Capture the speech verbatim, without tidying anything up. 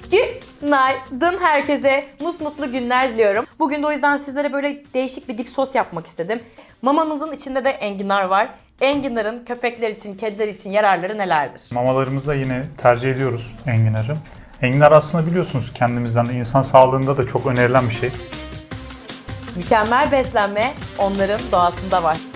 Günaydın herkese. Musmutlu günler diliyorum. Bugün de o yüzden sizlere böyle değişik bir dip sos yapmak istedim. Mamamızın içinde de enginar var. Enginarın köpekler için, kediler için yararları nelerdir? Mamalarımızda yine tercih ediyoruz enginarı. Enginar aslında biliyorsunuz kendimizden de insan sağlığında da çok önerilen bir şey. Mükemmel beslenme onların doğasında var.